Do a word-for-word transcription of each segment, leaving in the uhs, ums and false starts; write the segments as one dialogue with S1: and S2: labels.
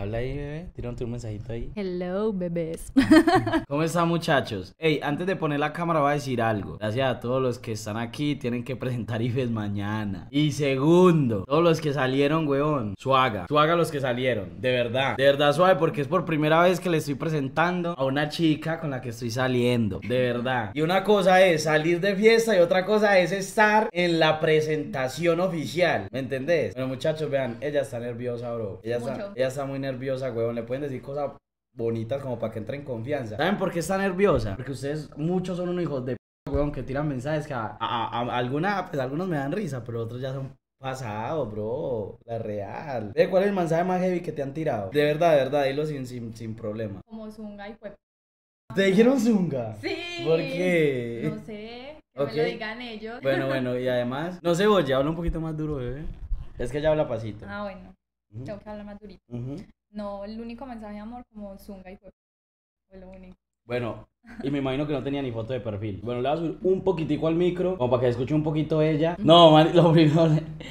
S1: Habla ahí, bebé. Tírate un mensajito ahí.
S2: Hello, bebés.
S1: ¿Cómo están, muchachos? Ey, antes de poner la cámara voy a decir algo. Gracias a todos los que están aquí. Tienen que presentar I F E S mañana. Y segundo, todos los que salieron, weón. Suaga. Suaga los que salieron. De verdad. De verdad suave, porque es por primera vez que le estoy presentando a una chica con la que estoy saliendo. De verdad. Y una cosa es salir de fiesta y otra cosa es estar en la presentación oficial. ¿Me entendés? Bueno, muchachos, vean. Ella está nerviosa, bro. Ella está, ella está muy nerviosa, weón. Le pueden decir cosas bonitas como para que entre en confianza. ¿Saben por qué está nerviosa? Porque ustedes, muchos son unos hijos de p, weón, que tiran mensajes que a, a, a, a alguna, pues algunos me dan risa, pero otros ya son pasados, bro. La real. ¿De cuál es el mensaje más heavy que te han tirado? De verdad, de verdad, dilo sin, sin, sin problema.
S2: Como Zunga y fue.
S1: ¿Te dijeron Zunga?
S2: Sí.
S1: ¿Por qué?
S2: No sé. Que
S1: Okay.
S2: me lo digan ellos.
S1: Bueno, bueno, y además, no sé vos, ya habla un poquito más duro, bebé. Es que ya habla pasito.
S2: Ah, bueno.
S1: Uh-huh.
S2: Tengo que hablar más durito.
S1: Uh-huh.
S2: No, el único mensaje de amor como Zunga y fue. Fue lo único.
S1: Bueno, y me imagino que no tenía ni foto de perfil. Bueno, le voy a subir un poquitico al micro, como para que escuche un poquito ella. No, man, lo primero...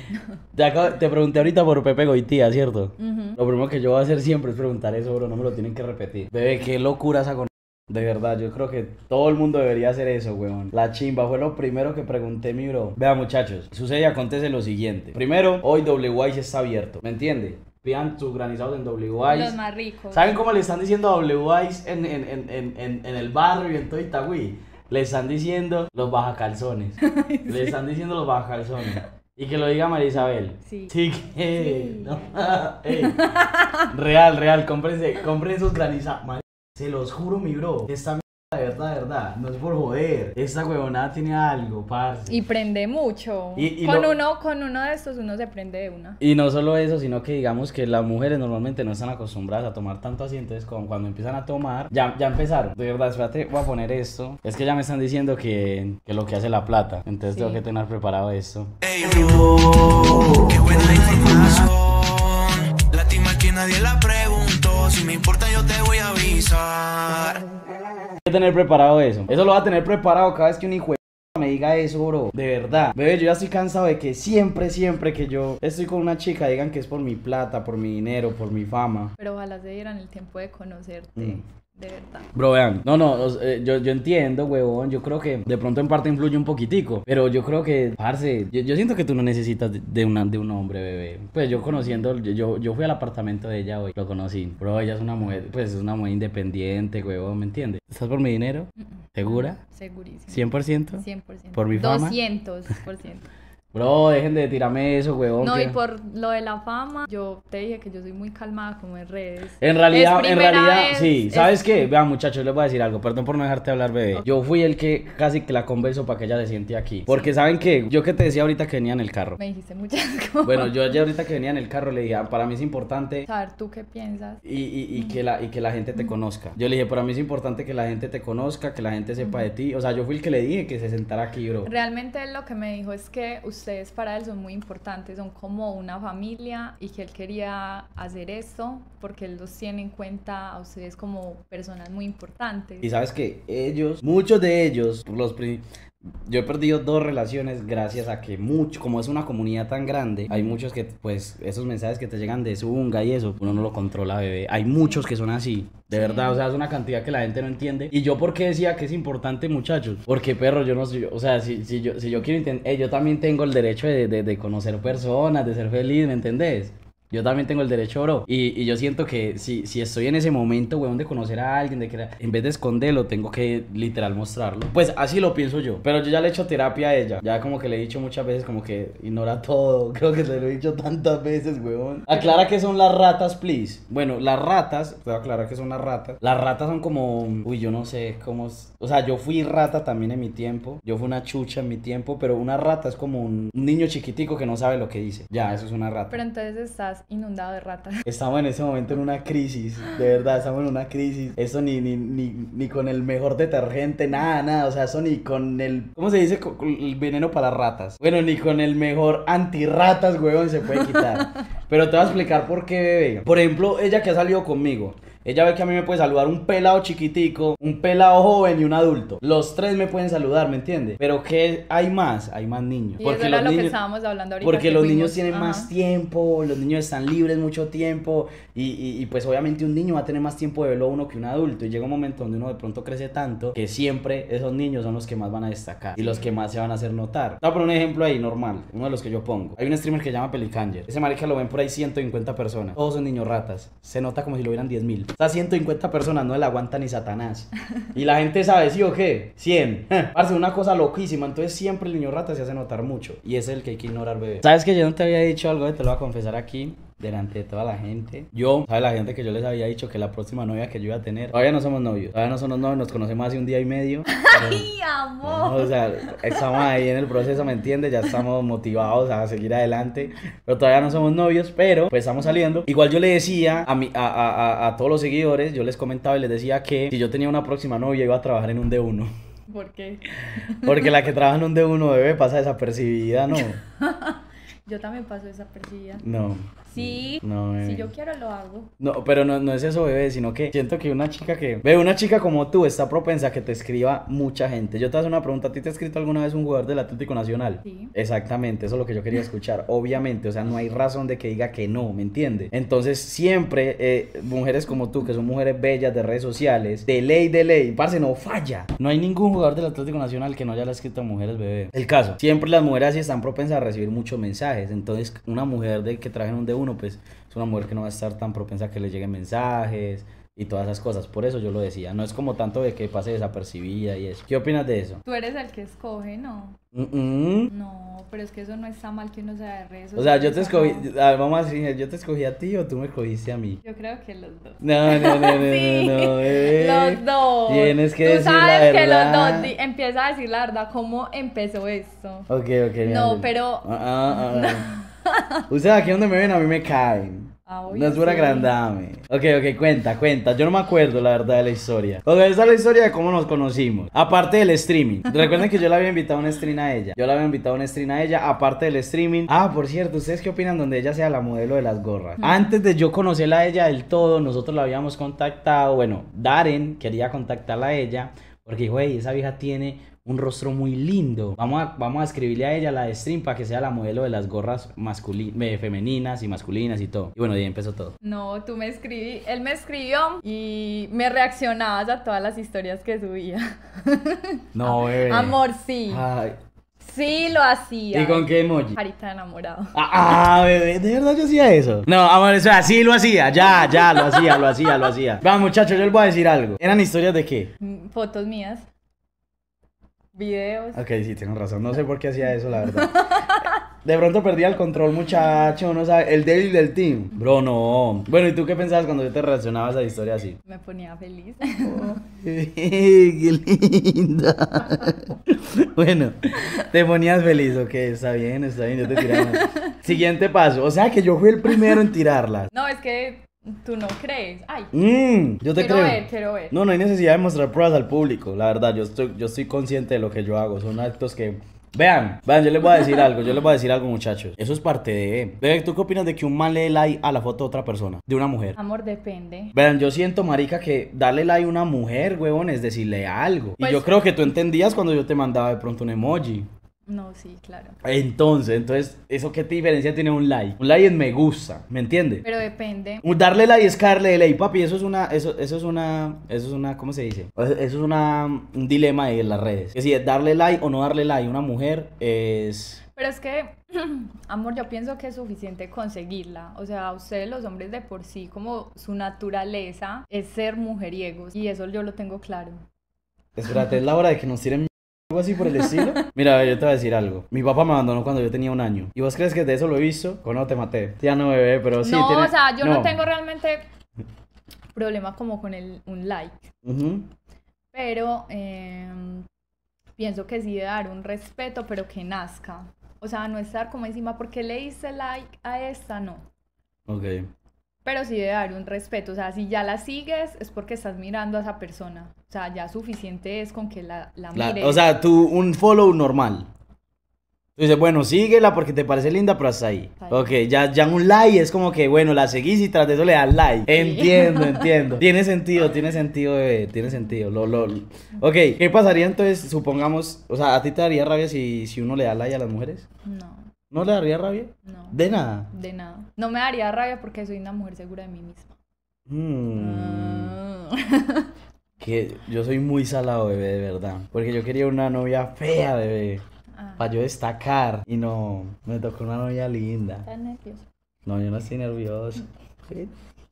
S1: Te, acabo, te pregunté ahorita por Pepe Goitía, ¿cierto?
S2: Uh-huh.
S1: Lo primero que yo voy a hacer siempre es preguntar eso, bro, no me lo tienen que repetir. Bebé, qué locura esa con... De verdad, yo creo que todo el mundo debería hacer eso, weón. La chimba fue lo primero que pregunté, mi bro. Vea, muchachos, sucede y acontece lo siguiente. Primero, hoy W Ice está abierto, ¿me entiende? Pidan sus granizados en W Ice.
S2: Los más ricos.
S1: ¿Saben cómo le están diciendo a W Ice en, en, en, en, en, en el barrio y en todo Itagüí? Le están diciendo los bajacalzones. Sí. Le están diciendo los bajacalzones. Y que lo diga María Isabel.
S2: Sí.
S1: Sí que...
S2: Sí.
S1: No. Ey. Real, real, cómprense, compren sus granizados. Mar... Se los juro, mi bro. Esta mierda, de verdad, de verdad. No es por joder. Esta huevonada tiene algo, parce.
S2: Y prende mucho.
S1: Y, y
S2: con,
S1: lo...
S2: uno, con uno de estos uno se prende de una.
S1: Y no solo eso, sino que digamos que las mujeres normalmente no están acostumbradas a tomar tanto así. Entonces, como cuando empiezan a tomar, ya, ya empezaron. De verdad, espérate, voy a poner esto. Es que ya me están diciendo que, que lo que hace la plata. Entonces sí. Tengo que tener preparado esto.
S3: Hey, bro, qué buena información. Lástima que nadie la preguntó. Si me importa, yo te voy a avisar.
S1: Tengo que tener preparado eso. Eso lo voy a tener preparado cada vez que un hijo de p me diga eso, bro. De verdad. Bebé, yo ya estoy cansado de que siempre, siempre que yo estoy con una chica digan que es por mi plata, por mi dinero, por mi fama.
S2: Pero ojalá se dieran el tiempo de conocerte. Mm. De verdad.
S1: Bro, vean, no, no, eh, yo, yo entiendo, huevón, yo creo que de pronto en parte influye un poquitico, pero yo creo que, parce, yo, yo siento que tú no necesitas de, de, una, de un hombre, bebé. Pues yo conociendo, yo, yo fui al apartamento de ella hoy, lo conocí. Bro, ella es una mujer, pues es una mujer independiente, huevón, ¿me entiendes? ¿Estás por mi dinero? ¿Segura?
S2: Segurísimo.
S1: ¿cien por ciento?
S2: cien por ciento.
S1: ¿Por mi fama?
S2: doscientos por ciento.
S1: Bro, dejen de tirarme eso, huevón.
S2: No,
S1: que...
S2: y por lo de la fama, yo te dije que yo soy muy calmada como en redes.
S1: En realidad, en realidad,
S2: vez,
S1: sí.
S2: es...
S1: ¿Sabes qué? Vean, muchachos, les voy a decir algo. Perdón por no dejarte hablar, bebé. Okay. Yo fui el que casi que la convenzo para que ella se siente aquí. Porque, sí. ¿Saben qué? Yo que te decía ahorita que venía en el carro.
S2: Me dijiste muchas cosas.
S1: Bueno, yo ayer ahorita que venía en el carro le dije, ah, para mí es importante...
S2: saber tú qué piensas.
S1: Y, y, y, mm. que la, y que la gente te mm. conozca. Yo le dije, para mí es importante que la gente te conozca, que la gente sepa mm. de ti. O sea, yo fui el que le dije que se sentara aquí, bro.
S2: Realmente él lo que me dijo es que ustedes para él son muy importantes, son como una familia y que él quería hacer esto porque él los tiene en cuenta a ustedes como personas muy importantes.
S1: Y sabes que ellos, muchos de ellos, los yo he perdido dos relaciones gracias a que mucho, como es una comunidad tan grande, hay muchos que, pues, esos mensajes que te llegan de Zunga y eso, uno no lo controla, bebé. Hay muchos que son así, de sí. verdad, o sea, es una cantidad que la gente no entiende. Y yo, ¿por qué decía que es importante, muchachos? Porque, perro, yo no soy, o sea, si, si, yo, si yo quiero entender, eh, yo también tengo el derecho de, de, de conocer personas, de ser feliz, ¿me entendés? Yo también tengo el derecho, bro. Y, y yo siento que si, si estoy en ese momento, weón, de conocer a alguien, de que en vez de esconderlo, tengo que literal mostrarlo. Pues así lo pienso yo. Pero yo ya le he hecho terapia a ella. Ya como que le he dicho muchas veces como que ignora todo. Creo que se lo he dicho tantas veces, weón. Aclara qué son las ratas, please. Bueno, las ratas, te voy a aclarar qué son las ratas. Las ratas son como, uy, yo no sé cómo... O sea, yo fui rata también en mi tiempo. Yo fui una chucha en mi tiempo. Pero una rata es como un, un niño chiquitico que no sabe lo que dice. Ya, eso es una rata.
S2: Pero entonces estás inundado de ratas.
S1: Estamos en ese momento en una crisis, de verdad, estamos en una crisis. Eso ni, ni, ni, ni con el mejor detergente, nada, nada. O sea, eso ni con el, ¿cómo se dice? Con el veneno para las ratas. Bueno, ni con el mejor antirratas, huevón, se puede quitar. Pero te voy a explicar por qué, bebé. Por ejemplo, ella que ha salido conmigo, Ella ve que a mí me puede saludar un pelado chiquitico, un pelado joven y un adulto. Los tres me pueden saludar, ¿me entiendes? Pero ¿qué hay más? Hay más niños.
S2: Y
S1: Porque
S2: eso era
S1: los
S2: lo
S1: niños,
S2: que estábamos hablando ahorita.
S1: porque
S2: que
S1: los
S2: fuimos,
S1: niños tienen
S2: ajá.
S1: más tiempo, los niños están libres mucho tiempo y, y, y pues obviamente un niño va a tener más tiempo de verlo a uno que un adulto y llega un momento donde uno de pronto crece tanto que siempre esos niños son los que más van a destacar y los que más se van a hacer notar. Te voy a poner un ejemplo ahí normal, uno de los que yo pongo. Hay un streamer que se llama Pelicanger. Ese marica lo ven por ahí ciento cincuenta personas. Todos son niños ratas. Se nota como si lo hubieran diez mil. O sea, ciento cincuenta personas no le aguanta ni Satanás. Y la gente sabe, ¿sí o qué? cien. Parce, una cosa loquísima. Entonces siempre el niño rata se hace notar mucho. Y ese es el que hay que ignorar, bebé. ¿Sabes que yo no te había dicho algo? Te lo voy a confesar aquí, delante de toda la gente. Yo, ¿sabes la gente que yo les había dicho que la próxima novia que yo iba a tener? Todavía no somos novios. Todavía no somos novios. Nos conocemos hace un día y medio. Pero,
S2: ¡Ay, amor!
S1: o sea, estamos ahí en el proceso, ¿me entiendes? Ya estamos motivados a seguir adelante. Pero todavía no somos novios. Pero, pues estamos saliendo. Igual yo le decía a, mi, a, a, a, a todos los seguidores, yo les comentaba y les decía que si yo tenía una próxima novia iba a trabajar en un D uno.
S2: ¿Por qué?
S1: Porque la que trabaja en un D uno, bebé, pasa desapercibida, ¿no?
S2: Yo también paso desapercibida.
S1: No.
S2: Sí,
S1: No, bebé.
S2: si yo quiero lo hago.
S1: No, pero no, no es eso, bebé, sino que siento que una chica que... Ve, una chica como tú está propensa a que te escriba mucha gente. Yo te hago una pregunta, ¿a ti te ha escrito alguna vez un jugador del Atlético Nacional?
S2: Sí.
S1: Exactamente, eso es lo que yo quería escuchar, obviamente, o sea, no hay razón de que diga que no, ¿me entiendes? Entonces, siempre, eh, mujeres como tú, que son mujeres bellas de redes sociales, de ley, de ley, parce, no falla. No hay ningún jugador del Atlético Nacional que no haya escrito a mujeres, bebé. El caso, siempre las mujeres así están propensas a recibir muchos mensajes, entonces, una mujer de que traje en un D uno, pues... es una mujer que no va a estar tan propensa a que le lleguen mensajes y todas esas cosas. Por eso yo lo decía. No es como tanto de que pase desapercibida y eso. ¿Qué opinas de eso?
S2: Tú eres el que escoge, ¿no?
S1: Mm-mm.
S2: No, pero es que eso no está mal que uno sea de redes
S1: O sea, yo
S2: sociales,
S1: te escogí...
S2: ¿no?
S1: A ver, vamos a decir, ¿yo te escogí a ti o tú me escogiste a mí?
S2: Yo creo que los dos.
S1: No, no, no, no,
S2: Sí,
S1: no, no, bebé.
S2: los dos.
S1: Tienes que
S2: Tú
S1: decir la
S2: sabes que
S1: verdad.
S2: los dos. di- Empieza a decir la verdad, ¿cómo empezó esto?
S1: Ok, ok. mi
S2: No,
S1: amor.
S2: pero-
S1: Ah, ah, ah. Ustedes aquí donde me ven a mí me caen.
S2: Ah,
S1: No es por
S2: sí.
S1: agrandarme. Ok, ok, cuenta, cuenta. Yo no me acuerdo la verdad de la historia. Ok, esa es la historia de cómo nos conocimos. Aparte del streaming. Recuerden que yo le había invitado a un stream a ella. Yo le había invitado a un stream a ella. Aparte del streaming. Ah, por cierto, ¿ustedes qué opinan donde ella sea la modelo de las gorras? Antes de yo conocerla a ella del todo, nosotros la habíamos contactado. Bueno, Darren quería contactarla a ella. Porque dijo, hey, esa vieja tiene un rostro muy lindo. Vamos a, vamos a escribirle a ella la de stream para que sea la modelo de las gorras masculinas, femeninas y masculinas y todo. Y bueno, y ahí empezó todo.
S2: No, tú me escribí, él me escribió y me reaccionabas a todas las historias que subía.
S1: No, bebé.
S2: Amor, sí.
S1: Ay.
S2: Sí lo hacía.
S1: ¿Y con qué emoji?
S2: Carita de enamorado.
S1: Ah, ah, bebé, ¿de verdad yo hacía eso? No, amor, eso así lo hacía, ya, ya, lo hacía, lo hacía, lo hacía. Va, muchachos, yo les voy a decir algo. ¿Eran historias de qué?
S2: Mm, Fotos mías. Videos.
S1: Ok, sí, tienes razón, no sé por qué hacía eso, la verdad. De pronto perdía el control, muchacho, no sabe, el débil del team. Bro, no. Bueno, ¿y tú qué pensabas cuando yo te reaccionaba a esa historia así?
S2: Me ponía feliz.
S1: ¡Qué linda! Bueno, te ponías feliz, ok, está bien, está bien, yo te tiraba. Siguiente paso, o sea que yo fui el primero en tirarlas.
S2: No, es que tú no crees. Ay,
S1: Mmm, yo te
S2: quiero
S1: creo.
S2: ver, quiero ver.
S1: No, no hay necesidad de mostrar pruebas al público, la verdad, yo estoy, yo estoy consciente de lo que yo hago, son actos que... Vean, vean, yo les voy a decir algo, yo les voy a decir algo, muchachos. Eso es parte de... Bebé, ¿tú qué opinas de que un man le dé like a la foto de otra persona? De una mujer.
S2: Amor, depende.
S1: Vean, yo siento, marica, que darle like a una mujer, huevón, es decirle algo.
S2: Pues-
S1: Y yo creo que tú entendías cuando yo te mandaba de pronto un emoji.
S2: No, sí, claro.
S1: Entonces, entonces, ¿eso qué diferencia tiene un like? Un like es me gusta, ¿me entiendes?
S2: Pero depende.
S1: Un darle like es caerle like, papi, eso es una, eso, eso es una, eso es una, ¿cómo se dice? Eso es una, un dilema de las redes. Que si es darle like o no darle like a una mujer es...
S2: Pero es que, amor, yo pienso que es suficiente conseguirla. O sea, ustedes los hombres de por sí, como su naturaleza es ser mujeriegos. Y eso yo lo tengo claro.
S1: Espérate, es la hora de que nos tiren algo así por el estilo. Mira, yo te voy a decir algo. Mi papá me abandonó cuando yo tenía un año. ¿Y vos crees que de eso lo he visto? ¿O no te maté? Ya no, bebé, pero sí
S2: no,
S1: tiene...
S2: o sea, yo no. tengo realmente problema como con el, un like.
S1: Ujú.
S2: Pero eh, pienso que sí de dar un respeto, pero que nazca. O sea, no estar como encima, porque le hice like a esta, no.
S1: Ok.
S2: Pero sí de dar un respeto. O sea, si ya la sigues, es porque estás mirando a esa persona. O sea, ya suficiente es con que la, la
S1: La-
S2: mires.
S1: o sea, tú, un follow normal. Tú Tú dices, bueno, síguela porque te parece linda, pero hasta ahí.
S2: Ahí.
S1: Ok, ya, ya un like es como que, bueno, la seguís y tras de eso le das like. Entiendo, entiendo. Tiene sentido, tiene sentido, bebé, tiene sentido. Lo, lo, lo- Ok, ¿qué pasaría entonces, supongamos, o sea, ¿a ti te daría rabia si, si uno le da like a las mujeres?
S2: No,
S1: ¿No le daría rabia?
S2: no.
S1: De nada.
S2: De nada. No me daría rabia porque soy una mujer segura de mí misma.
S1: Mm,
S2: Ah.
S1: que yo soy muy salado, bebé, de verdad. Porque yo quería una novia fea, bebé.
S2: Ah,
S1: Para yo destacar. Y no, me tocó una novia linda.
S2: ¿estás nervioso?
S1: No, yo no estoy nervioso. ¿Sí?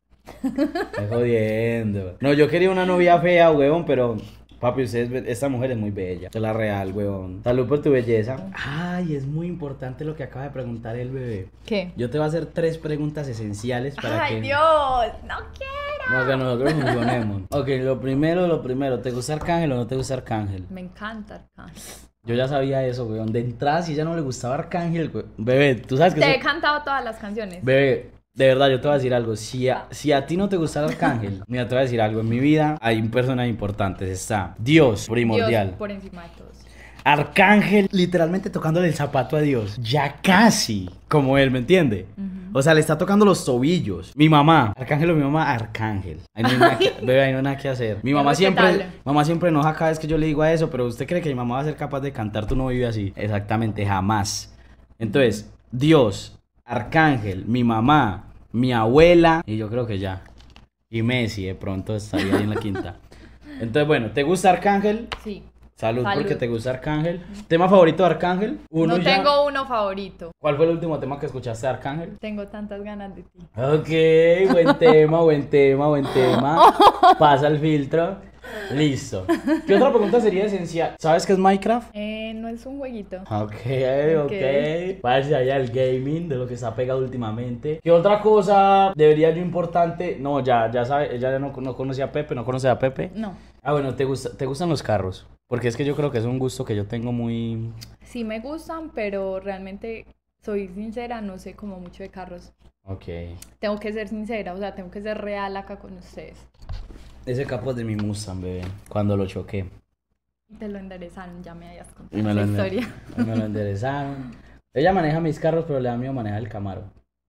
S1: Estoy jodiendo. No, yo quería una novia fea, huevón, pero... Papi, ustedes, ve- esta mujer es muy bella. Es la real, huevón. Salud por tu belleza. Ay, es muy importante lo que acaba de preguntar el bebé.
S2: ¿Qué?
S1: Yo te voy a hacer tres preguntas esenciales para
S2: Ay,
S1: que...
S2: Dios, no quiero.
S1: Para que nosotros funcionemos. Ok, lo primero, lo primero. ¿Te gusta Arcángel o no te gusta Arcángel?
S2: Me encanta Arcángel.
S1: Yo ya sabía eso, weón. De entrada, si ella no le gustaba Arcángel, we- bebé, tú sabes que
S2: Te
S1: eso-
S2: he cantado todas las canciones.
S1: Bebé, de verdad, yo te voy a decir algo. Si a, si a ti no te gustara Arcángel, mira, te voy a decir algo. En mi vida hay personas importantes. Está Dios, primordial.
S2: Dios por encima de todos.
S1: Arcángel, literalmente tocándole el zapato a Dios. Ya casi como él, ¿me entiende?
S2: Ujú.
S1: O sea, le está tocando los tobillos. Mi mamá, Arcángel o mi mamá, Arcángel. Ahí no hay nada que, bebé, ahí no hay nada que hacer. Mi
S2: Es
S1: mamá siempre,
S2: respetable.
S1: mamá siempre enoja cada vez que yo le digo a eso, pero ¿usted cree que mi mamá va a ser capaz de cantar Tú no vives así? Exactamente, jamás. Entonces, Dios, Arcángel, mi mamá, mi abuela, y yo creo que ya. Y Messi, de pronto estaría ahí en la quinta. Entonces, bueno, ¿te gusta Arcángel?
S2: Sí.
S1: Salud,
S2: Salud.
S1: porque te gusta Arcángel. ¿Tema favorito de Arcángel? Uno
S2: No
S1: ya.
S2: tengo uno favorito.
S1: ¿Cuál fue el último tema que escuchaste de Arcángel?
S2: Tengo tantas ganas de ti.
S1: Ok, buen tema, buen tema, buen tema. Pasa el filtro. Listo. ¿Qué otra pregunta sería esencial? ¿Sabes qué es Minecraft?
S2: Eh, no es un jueguito.
S1: Ok, ok.
S2: Ok.
S1: Parece allá el gaming de lo que está pegado últimamente. ¿Qué otra cosa debería yo importante? No, ya, ya sabe, ella ya no, no conoce a Pepe, no conoce a Pepe.
S2: No.
S1: Ah, bueno, ¿te gusta, te gustan los carros? Porque es que yo creo que es un gusto que yo tengo muy...
S2: Sí me gustan, pero realmente soy sincera, no sé como mucho de carros.
S1: Ok.
S2: Tengo que ser sincera, o sea, tengo que ser real acá con ustedes.
S1: Ese capo es de mi Mustang, bebé. Cuando lo choqué.
S2: Y te lo enderezaron, ya me hayas
S1: Y
S2: contado
S1: me lo,
S2: esa
S1: ende-
S2: historia.
S1: y me lo enderezaron. Ella maneja mis carros, pero le da miedo manejar el Camaro.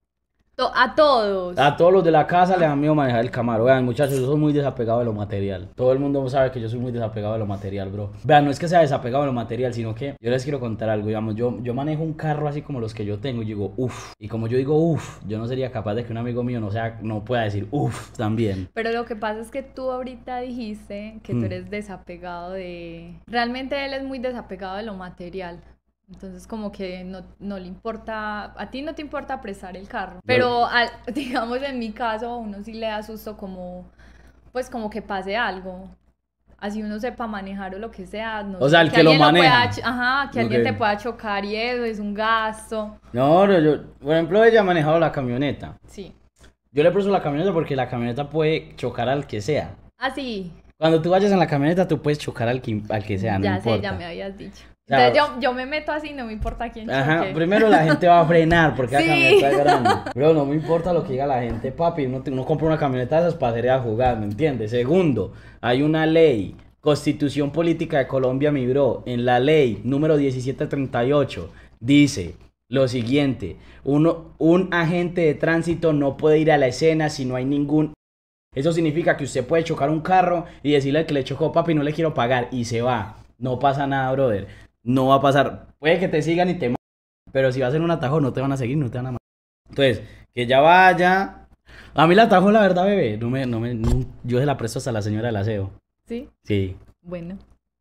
S2: To- A todos.
S1: A todos los de la casa le da miedo manejar el Camaro. Vean, muchachos, yo soy muy desapegado de lo material. Todo el mundo sabe que yo soy muy desapegado de lo material, bro. Vean, no es que sea desapegado de lo material, sino que yo les quiero contar algo. Digamos, yo, yo manejo un carro así como los que yo tengo y digo, uff. Y como yo digo, uff, yo no sería capaz de que un amigo mío no, sea, no pueda decir, uff, también.
S2: Pero lo que pasa es que tú ahorita dijiste que
S1: Mm.
S2: tú eres desapegado de... Realmente él es muy desapegado de lo material. Entonces como que no, no le importa, a ti no te importa prestar el carro. Pero al- digamos en mi caso a uno sí le da susto como, pues como que pase algo. Así uno sepa manejar o lo que sea. No
S1: O
S2: sé,
S1: sea, el que lo
S2: alguien
S1: maneja.
S2: pueda ch- ajá, que alguien
S1: Ok.
S2: te pueda chocar y eso es un gasto.
S1: No, no, yo, por ejemplo, ella ha manejado la camioneta.
S2: Sí.
S1: Yo le presto la camioneta porque la camioneta puede chocar al que sea.
S2: Así.
S1: Cuando tú vayas en la camioneta, tú puedes chocar al que, al que sea, no
S2: ya
S1: importa.
S2: sé, ya me habías dicho.
S1: Claro.
S2: Entonces yo, yo me meto así, no me importa quién choque.
S1: Ajá, primero la gente va a frenar porque
S2: Sí.
S1: la camioneta es grande. Bro, no me importa lo que diga la gente, papi. No, te- no compro una camioneta de esas para salir a jugar, ¿me entiendes? Segundo, hay una ley, Constitución Política de Colombia, mi bro. En la ley número diecisiete treinta y ocho dice lo siguiente: uno, un agente de tránsito no puede ir a la escena si no hay ningún. Eso significa que usted puede chocar un carro y decirle al que le chocó, papi, no le quiero pagar, y se va. No pasa nada, brother. No va a pasar. Puede que te sigan y te maten, pero si vas en un atajo no te van a seguir, no te van a matar. Entonces, que ya vaya. A mí el atajo, la verdad, bebé, no me, no me, no- yo se la presto hasta la señora del aseo.
S2: ¿Sí?
S1: Sí.
S2: Bueno.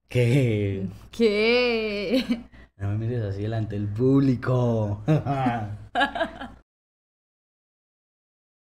S1: ¿Qué?
S2: ¿Qué?
S1: No me mires así delante del público.